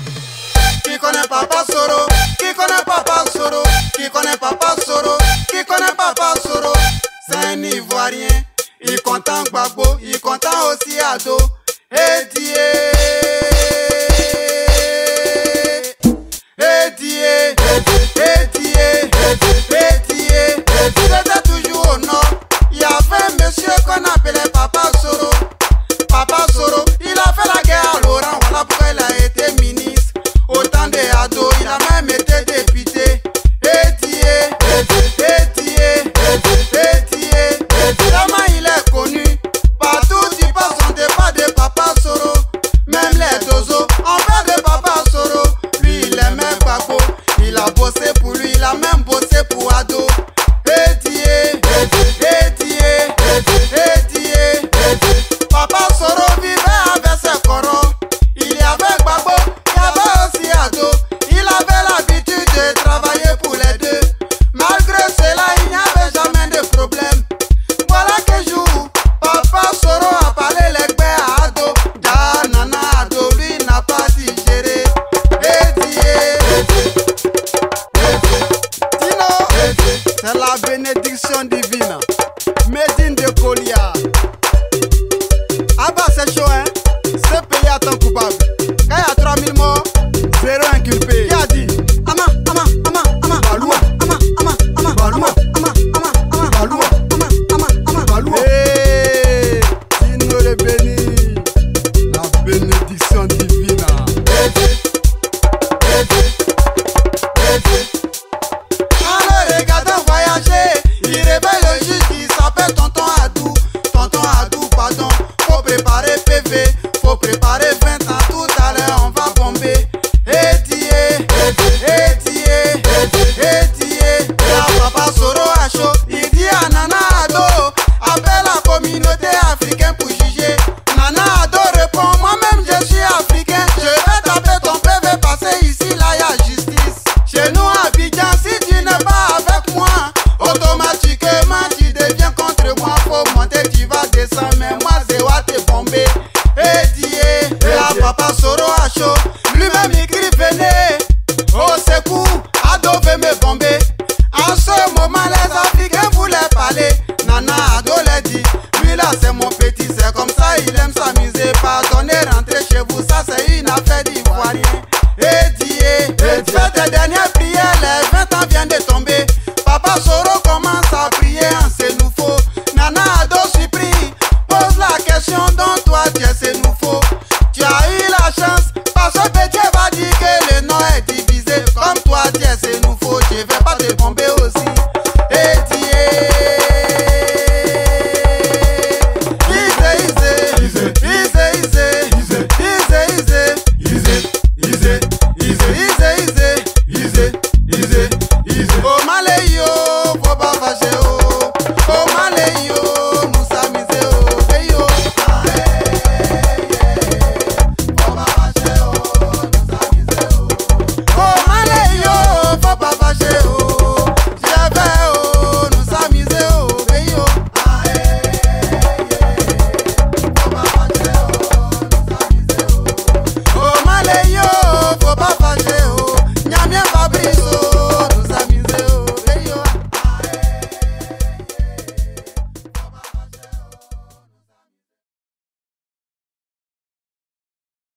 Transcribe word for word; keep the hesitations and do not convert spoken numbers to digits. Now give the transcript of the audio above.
Qui connaît Papa Soro? Qui connaît Papa Soro? Qui connaît Papa Soro? Qui connaît Papa Soro? C'est un Ivoirien, il content Gbagbo, il content aussi Ado. Edié, Edié, Edié, Edié. C'était toujours au nord. Il y avait un monsieur qu'on appelait Papa Soro. Papa Soro, il a fait la guerre à Laurent, voilà pourquoi il a été ministre. Autant des ados, il a même été député. Edié, Edié, Edié. Vraiment il est connu. Partout tu passes on te parle de Papa Soro. Même les dozos, on parle de Papa Soro. Lui il aimait Gbagbo, il a bossé pour lui, il a même bossé pour Ado. Edié, Edié, Edié. Papa Soro vivait avec ses corons. Il y avait Gbagbo, il y avait aussi Ado. Il avait l'habitude de travailler pour les deux. Malgré cela, il n'y avait jamais de problème. Voilà que jour, Papa Soro a parlé les gbés à Ado. Ja, nana, Ado, lui n'a pas digéré. Edié, Tino, c'est la bénédiction divine. Médine de Colia. Ah bah c'est chaud hein. C'est payé à ton coupable. Quand il y a trois mille morts, zéro inculpé. Qui a dit? Ama, ama, ama, ama, Baloua, ama, ama, ama, Baloua, ama, ama, ama, Baloua, ama, ama, ama, Baloua. Hey, Tino le béni, la bénédiction divine. Alors regardons voyager, il réveille le juge qui s'appelle Tonton Adou. Tonton Adou, pardon. Faut préparer P V, faut préparer vingt ans, tout à l'heure on va bomber. Edié, Edié, Edié. Là Papa Soro a chaud, il dit à Nana Ado, appelle la communauté africaine pour juger. Nana Ado répond, moi-même je suis africain, je vais taper ton P V, passer ici, là y a justice. Chez nous à Abidjan, si tu n'es pas avec moi, automatiquement tu deviens contre moi. Faut monter, tu vas descendre, mais moi c'est what t'es bombé. Edié, là Papa Soro a chaud, lui-même il